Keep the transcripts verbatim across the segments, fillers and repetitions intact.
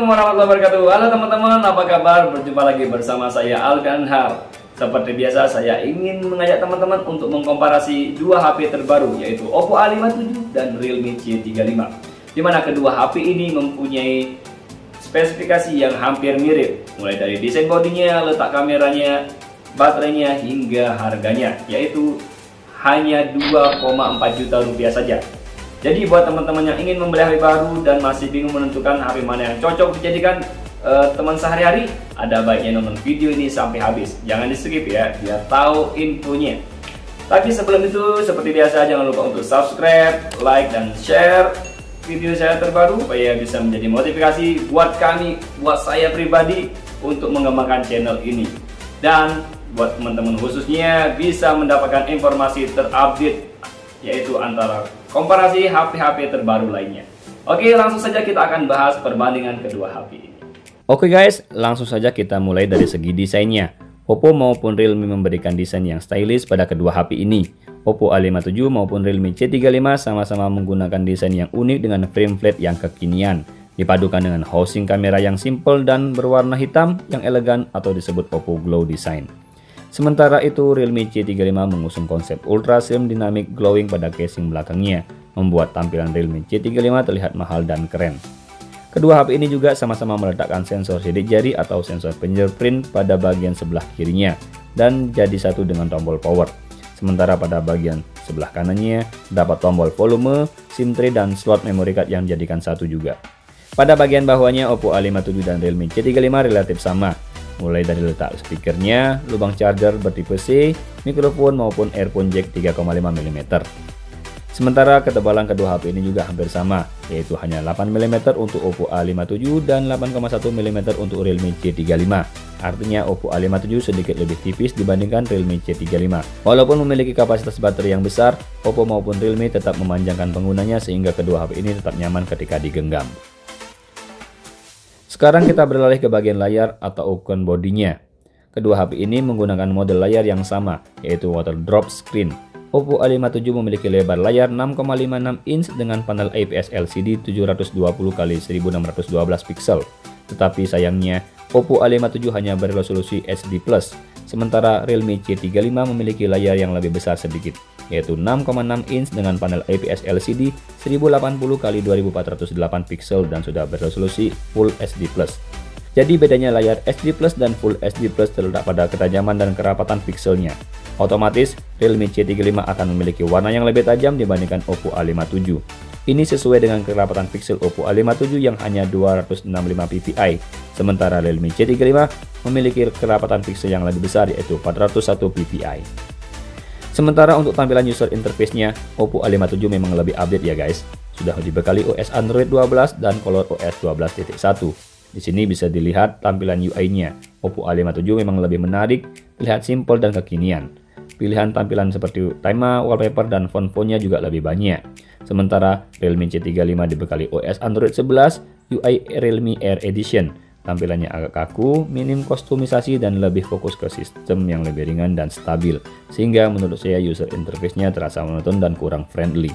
warahmatullahi wabarakatuh. Halo teman-teman, apa kabar? Berjumpa lagi bersama saya Alfi Anhar. Seperti biasa, saya ingin mengajak teman-teman untuk mengkomparasi dua H P terbaru, yaitu Oppo A lima puluh tujuh dan Realme C tiga puluh lima. Di mana kedua H P ini mempunyai spesifikasi yang hampir mirip, mulai dari desain bodinya, letak kameranya, baterainya, hingga harganya, yaitu hanya dua koma empat juta rupiah saja. Jadi buat teman-teman yang ingin membeli H P baru dan masih bingung menentukan H P mana yang cocok dijadikan uh, teman sehari-hari, ada baiknya nonton video ini sampai habis. Jangan di skip ya, biar tahu infonya. Tapi sebelum itu, seperti biasa jangan lupa untuk subscribe, like, dan share video saya terbaru supaya bisa menjadi motivasi buat kami, buat saya pribadi untuk mengembangkan channel ini. Dan buat teman-teman khususnya bisa mendapatkan informasi terupdate, yaitu antara komparasi H P-H P terbaru lainnya. Oke, langsung saja kita akan bahas perbandingan kedua H P ini. Oke guys, langsung saja kita mulai dari segi desainnya. Oppo maupun Realme memberikan desain yang stylish pada kedua H P ini. Oppo A lima puluh tujuh maupun Realme C tiga puluh lima sama-sama menggunakan desain yang unik dengan frame flat yang kekinian, dipadukan dengan housing kamera yang simple dan berwarna hitam yang elegan atau disebut Oppo Glow Design. Sementara itu, Realme C tiga puluh lima mengusung konsep Ultra Slim Dynamic Glowing pada casing belakangnya, membuat tampilan Realme C tiga puluh lima terlihat mahal dan keren. Kedua H P ini juga sama-sama meletakkan sensor sidik jari atau sensor fingerprint pada bagian sebelah kirinya, dan jadi satu dengan tombol power. Sementara pada bagian sebelah kanannya, dapat tombol volume, SIM tray, dan slot memory card yang dijadikan satu juga. Pada bagian bawahnya, Oppo A lima puluh tujuh dan Realme C tiga puluh lima relatif sama, mulai dari letak speakernya, lubang charger bertipe C, mikrofon maupun earphone jack tiga koma lima milimeter. Sementara ketebalan kedua H P ini juga hampir sama, yaitu hanya delapan milimeter untuk Oppo A lima puluh tujuh dan delapan koma satu milimeter untuk Realme C tiga puluh lima. Artinya Oppo A lima puluh tujuh sedikit lebih tipis dibandingkan Realme C tiga puluh lima. Walaupun memiliki kapasitas baterai yang besar, Oppo maupun Realme tetap memanjangkan penggunanya sehingga kedua H P ini tetap nyaman ketika digenggam. Sekarang kita beralih ke bagian layar atau ukuran bodinya. Kedua H P ini menggunakan model layar yang sama, yaitu water drop screen. Oppo A lima puluh tujuh memiliki lebar layar enam koma lima enam inch dengan panel I P S L C D tujuh ratus dua puluh kali seribu enam ratus dua belas pixel. Tetapi sayangnya, Oppo A lima puluh tujuh hanya berresolusi H D plus, sementara Realme C tiga puluh lima memiliki layar yang lebih besar sedikit, yaitu enam koma enam inch dengan panel I P S L C D seribu delapan puluh kali dua ribu empat ratus delapan pixel dan sudah berresolusi Full H D plus. Jadi bedanya layar H D plus dan Full H D plus terletak pada ketajaman dan kerapatan pixelnya. Otomatis, Realme C tiga puluh lima akan memiliki warna yang lebih tajam dibandingkan Oppo A lima puluh tujuh. Ini sesuai dengan kerapatan pixel Oppo A lima puluh tujuh yang hanya dua ratus enam puluh lima ppi, sementara Realme C tiga puluh lima memiliki kerapatan pixel yang lebih besar yaitu empat ratus satu ppi. Sementara untuk tampilan user interface-nya, Oppo A lima puluh tujuh memang lebih update ya guys. Sudah dibekali O S Android dua belas dan ColorOS dua belas titik satu. Di sini bisa dilihat tampilan U I-nya. Oppo A lima puluh tujuh memang lebih menarik, terlihat simpel dan kekinian. Pilihan tampilan seperti tema, wallpaper, dan font-fontnya juga lebih banyak. Sementara Realme C tiga puluh lima dibekali O S Android sebelas, U I Realme Air Edition. Tampilannya agak kaku, minim kustomisasi, dan lebih fokus ke sistem yang lebih ringan dan stabil. Sehingga menurut saya user interface-nya terasa monoton dan kurang friendly.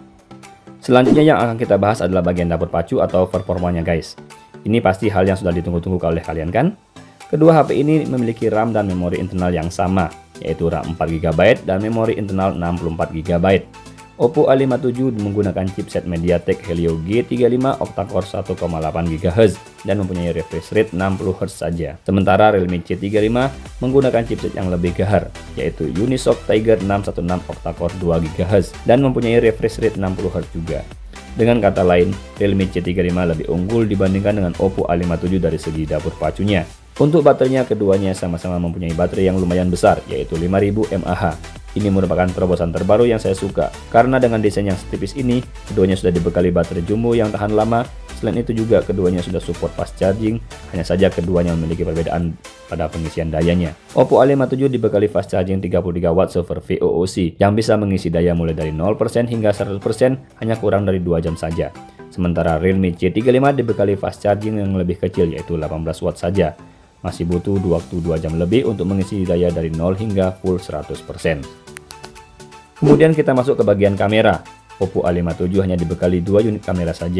Selanjutnya yang akan kita bahas adalah bagian dapur pacu atau performanya guys. Ini pasti hal yang sudah ditunggu-tunggu oleh kalian kan? Kedua H P ini memiliki RAM dan memori internal yang sama, yaitu RAM empat giga byte dan memori internal enam puluh empat giga byte. Oppo A lima puluh tujuh menggunakan chipset MediaTek Helio G tiga puluh lima octa-core satu koma delapan gigahertz dan mempunyai refresh rate enam puluh hertz saja. Sementara Realme C tiga puluh lima menggunakan chipset yang lebih gahar, yaitu Unisoc Tiger enam satu enam octa-core dua gigahertz dan mempunyai refresh rate enam puluh hertz juga. Dengan kata lain, Realme C tiga puluh lima lebih unggul dibandingkan dengan Oppo A lima puluh tujuh dari segi dapur pacunya. Untuk baterainya, keduanya sama-sama mempunyai baterai yang lumayan besar, yaitu lima ribu mAh. Ini merupakan terobosan terbaru yang saya suka, karena dengan desain yang setipis ini, keduanya sudah dibekali baterai jumbo yang tahan lama. Selain itu juga keduanya sudah support fast charging, hanya saja keduanya memiliki perbedaan pada pengisian dayanya. Oppo A lima puluh tujuh dibekali fast charging tiga puluh tiga watt over V O O C, yang bisa mengisi daya mulai dari nol persen hingga seratus persen hanya kurang dari dua jam saja. Sementara Realme C tiga puluh lima dibekali fast charging yang lebih kecil yaitu delapan belas watt saja. Masih butuh waktu dua jam lebih untuk mengisi daya dari nol hingga full seratus persen. Kemudian kita masuk ke bagian kamera. Oppo A lima puluh tujuh hanya dibekali dua unit kamera saja.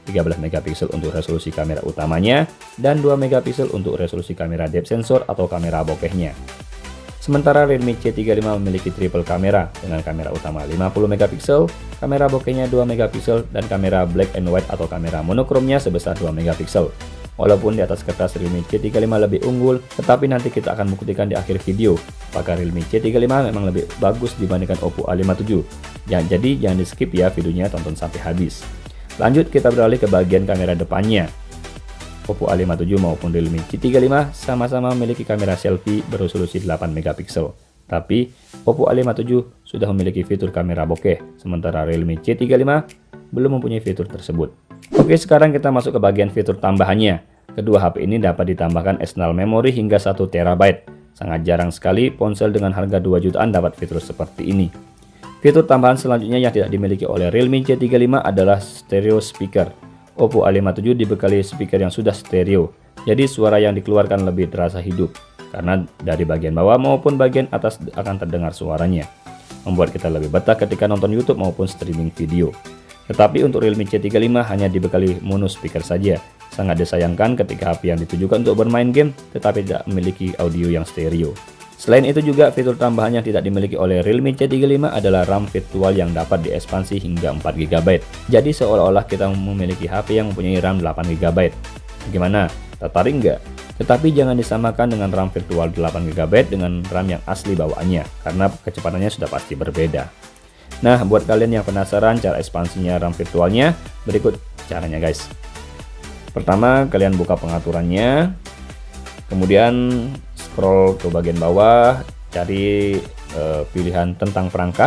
tiga belas megapiksel untuk resolusi kamera utamanya, dan dua megapiksel untuk resolusi kamera depth sensor atau kamera bokehnya. Sementara Realme C tiga puluh lima memiliki triple kamera dengan kamera utama lima puluh megapiksel, kamera bokehnya dua megapiksel, dan kamera black and white atau kamera monokromnya sebesar dua megapiksel. Walaupun di atas kertas Realme C tiga puluh lima lebih unggul, tetapi nanti kita akan buktikan di akhir video apakah Realme C tiga puluh lima memang lebih bagus dibandingkan Oppo A lima tujuh. Ya, jadi jangan di skip ya videonya, tonton sampai habis. Lanjut kita beralih ke bagian kamera depannya. Oppo A lima tujuh maupun Realme C tiga puluh lima sama-sama memiliki kamera selfie beresolusi delapan megapiksel. Tapi Oppo A lima tujuh sudah memiliki fitur kamera bokeh, sementara Realme C tiga puluh lima belum mempunyai fitur tersebut. Oke, sekarang kita masuk ke bagian fitur tambahannya. Kedua H P ini dapat ditambahkan external memory hingga satu terabyte. Sangat jarang sekali ponsel dengan harga dua jutaan dapat fitur seperti ini. Fitur tambahan selanjutnya yang tidak dimiliki oleh Realme C tiga puluh lima adalah stereo speaker. Oppo A lima tujuh dibekali speaker yang sudah stereo, jadi suara yang dikeluarkan lebih terasa hidup, karena dari bagian bawah maupun bagian atas akan terdengar suaranya, membuat kita lebih betah ketika nonton YouTube maupun streaming video. Tetapi untuk Realme C tiga puluh lima hanya dibekali mono speaker saja. Sangat disayangkan ketika H P yang ditujukan untuk bermain game tetapi tidak memiliki audio yang stereo. Selain itu juga fitur tambahan yang tidak dimiliki oleh Realme C tiga puluh lima adalah RAM virtual yang dapat diekspansi hingga empat giga byte. Jadi seolah-olah kita memiliki H P yang mempunyai RAM delapan giga byte. Bagaimana? Tertarik nggak? Tetapi jangan disamakan dengan RAM virtual delapan giga byte dengan RAM yang asli bawaannya, karena kecepatannya sudah pasti berbeda. Nah, buat kalian yang penasaran cara ekspansinya RAM virtualnya, berikut caranya guys. Pertama, kalian buka pengaturannya, kemudian scroll ke bagian bawah, cari uh, pilihan tentang perangkat.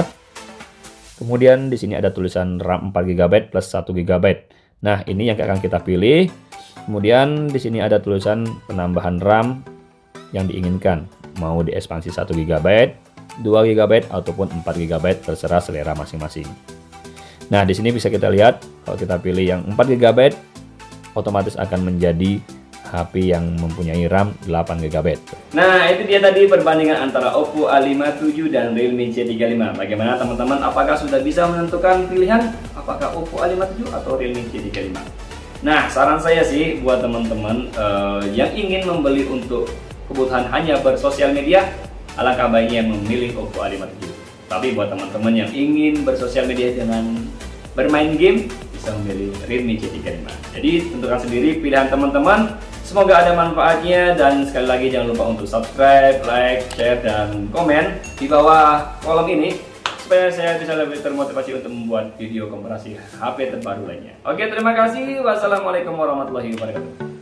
Kemudian di sini ada tulisan RAM empat giga byte plus satu giga byte. Nah, ini yang akan kita pilih. Kemudian di sini ada tulisan penambahan RAM yang diinginkan. Mau diekspansi satu giga byte, dua giga byte ataupun empat giga byte, terserah selera masing-masing. Nah, di sini bisa kita lihat kalau kita pilih yang empat giga byte otomatis akan menjadi H P yang mempunyai RAM delapan giga byte. Nah, itu dia tadi perbandingan antara Oppo A lima tujuh dan Realme C tiga puluh lima. Bagaimana teman-teman? Apakah sudah bisa menentukan pilihan? Apakah Oppo A lima tujuh atau Realme C tiga puluh lima? Nah, saran saya sih buat teman-teman uh, yang ingin membeli untuk kebutuhan hanya bersosial media, alangkah baiknya memilih Oppo A lima tujuh. Tapi buat teman-teman yang ingin bersosial media dengan bermain game, bisa memilih Realme C tiga puluh lima. Jadi tentukan sendiri pilihan teman-teman. Semoga ada manfaatnya, dan sekali lagi jangan lupa untuk subscribe, like, share, dan komen di bawah kolom ini supaya saya bisa lebih termotivasi untuk membuat video komparasi H P terbaru lainnya. Oke, terima kasih. Wassalamualaikum warahmatullahi wabarakatuh.